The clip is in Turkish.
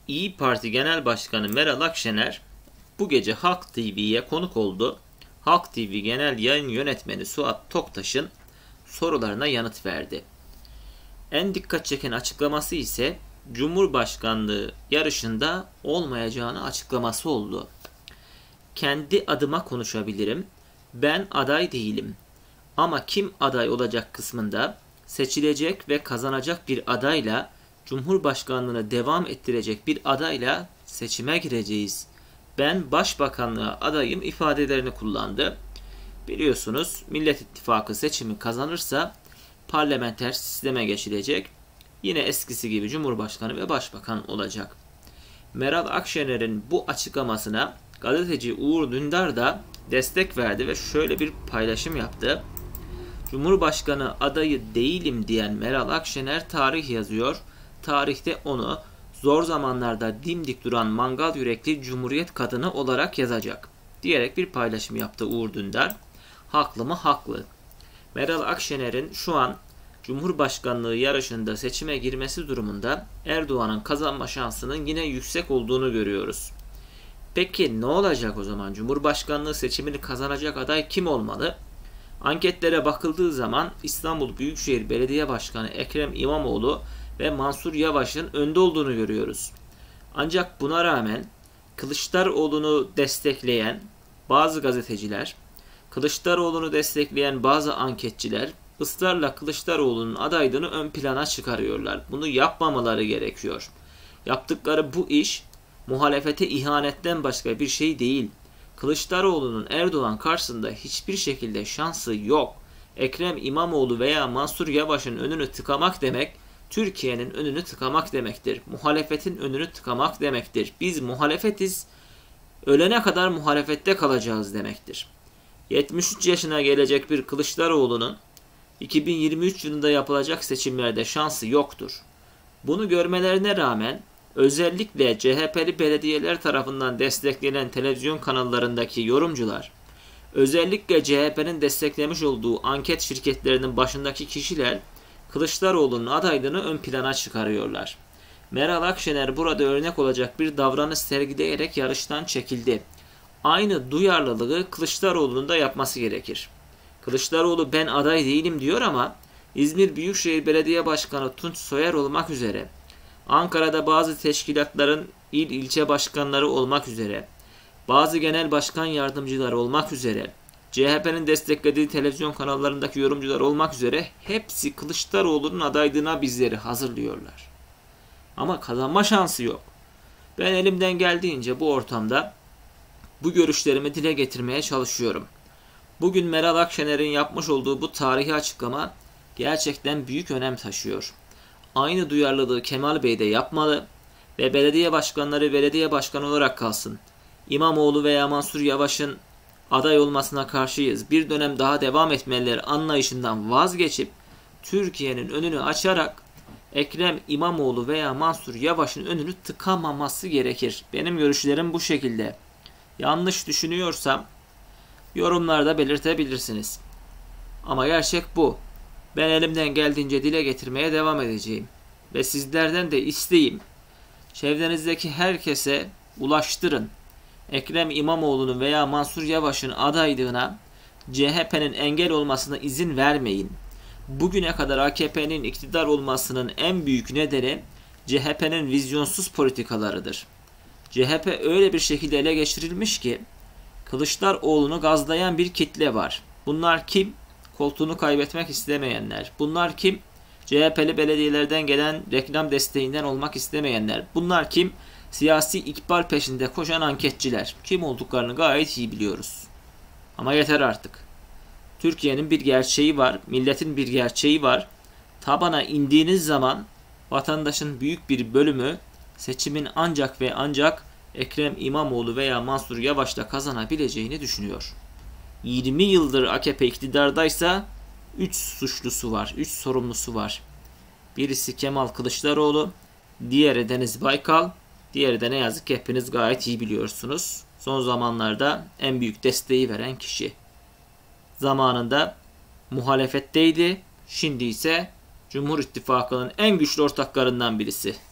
İyi Parti Genel Başkanı Meral Akşener bu gece Halk TV'ye konuk oldu. Halk TV Genel Yayın Yönetmeni Suat Toktaş'ın sorularına yanıt verdi. En dikkat çeken açıklaması ise Cumhurbaşkanlığı yarışında olmayacağını açıklaması oldu. Kendi adıma konuşabilirim. Ben aday değilim. Ama kim aday olacak kısmında seçilecek ve kazanacak bir adayla Cumhurbaşkanlığını devam ettirecek bir adayla seçime gireceğiz. Ben başbakanlığa adayım ifadelerini kullandı. Biliyorsunuz Millet İttifakı seçimi kazanırsa parlamenter sisteme geçilecek. Yine eskisi gibi Cumhurbaşkanı ve Başbakan olacak. Meral Akşener'in bu açıklamasına gazeteci Uğur Dündar da destek verdi ve şöyle bir paylaşım yaptı. Cumhurbaşkanı adayı değilim diyen Meral Akşener tarih yazıyor. Tarihte onu zor zamanlarda dimdik duran mangal yürekli Cumhuriyet kadını olarak yazacak diyerek bir paylaşım yaptı Uğur Dündar. Haklı mı? Haklı. Meral Akşener'in şu an Cumhurbaşkanlığı yarışında seçime girmesi durumunda Erdoğan'ın kazanma şansının yine yüksek olduğunu görüyoruz. Peki ne olacak o zaman? Cumhurbaşkanlığı seçimini kazanacak aday kim olmalı? Anketlere bakıldığı zaman İstanbul Büyükşehir Belediye Başkanı Ekrem İmamoğlu ve Mansur Yavaş'ın önde olduğunu görüyoruz. Ancak buna rağmen Kılıçdaroğlu'nu destekleyen bazı gazeteciler, Kılıçdaroğlu'nu destekleyen bazı anketçiler ısrarla Kılıçdaroğlu'nun adaylığını ön plana çıkarıyorlar. Bunu yapmamaları gerekiyor. Yaptıkları bu iş muhalefete ihanetten başka bir şey değil. Kılıçdaroğlu'nun Erdoğan karşısında hiçbir şekilde şansı yok. Ekrem İmamoğlu veya Mansur Yavaş'ın önünü tıkamak demek, Türkiye'nin önünü tıkamak demektir. Muhalefetin önünü tıkamak demektir. Biz muhalefetiz, ölene kadar muhalefette kalacağız demektir. 73 yaşına gelecek bir Kılıçdaroğlu'nun 2023 yılında yapılacak seçimlerde şansı yoktur. Bunu görmelerine rağmen özellikle CHP'li belediyeler tarafından desteklenen televizyon kanallarındaki yorumcular, özellikle CHP'nin desteklemiş olduğu anket şirketlerinin başındaki kişiler Kılıçdaroğlu'nun adaylığını ön plana çıkarıyorlar. Meral Akşener burada örnek olacak bir davranış sergileyerek yarıştan çekildi. Aynı duyarlılığı Kılıçdaroğlu'nun da yapması gerekir. Kılıçdaroğlu ben aday değilim diyor ama İzmir Büyükşehir Belediye Başkanı Tunç Soyer olmak üzere, Ankara'da bazı teşkilatların ilçe başkanları olmak üzere, bazı genel başkan yardımcıları olmak üzere, CHP'nin desteklediği televizyon kanallarındaki yorumcular olmak üzere hepsi Kılıçdaroğlu'nun adaylığına bizleri hazırlıyorlar. Ama kazanma şansı yok. Ben elimden geldiğince bu ortamda bu görüşlerimi dile getirmeye çalışıyorum. Bugün Meral Akşener'in yapmış olduğu bu tarihi açıklama gerçekten büyük önem taşıyor. Aynı duyarlılığı Kemal Bey de yapmalı ve belediye başkanları belediye başkanı olarak kalsın. İmamoğlu veya Mansur Yavaş'ın aday olmasına karşıyız, bir dönem daha devam etmeliler anlayışından vazgeçip Türkiye'nin önünü açarak Ekrem İmamoğlu veya Mansur Yavaş'ın önünü tıkamaması gerekir. Benim görüşlerim bu şekilde. Yanlış düşünüyorsam yorumlarda belirtebilirsiniz. Ama gerçek bu. Ben elimden geldiğince dile getirmeye devam edeceğim. Ve sizlerden de isteğim, çevrenizdeki herkese ulaştırın. Ekrem İmamoğlu'nun veya Mansur Yavaş'ın adaylığına CHP'nin engel olmasına izin vermeyin. Bugüne kadar AKP'nin iktidar olmasının en büyük nedeni CHP'nin vizyonsuz politikalarıdır. CHP öyle bir şekilde ele geçirilmiş ki Kılıçdaroğlu'nu gazlayan bir kitle var. Bunlar kim? Koltuğunu kaybetmek istemeyenler. Bunlar kim? CHP'li belediyelerden gelen reklam desteğinden olmak istemeyenler. Bunlar kim? Siyasi ikbal peşinde koşan anketçiler. Kim olduklarını gayet iyi biliyoruz. Ama yeter artık. Türkiye'nin bir gerçeği var, milletin bir gerçeği var. Tabana indiğiniz zaman vatandaşın büyük bir bölümü seçimin ancak ve ancak Ekrem İmamoğlu veya Mansur Yavaş'la kazanabileceğini düşünüyor. 20 yıldır AKP iktidardaysa 3 suçlusu var, 3 sorumlusu var. Birisi Kemal Kılıçdaroğlu, diğeri Deniz Baykal, diğeri de ne yazık ki hepiniz gayet iyi biliyorsunuz. Son zamanlarda en büyük desteği veren kişi. Zamanında muhalefetteydi, şimdi ise Cumhur İttifakı'nın en güçlü ortaklarından birisi.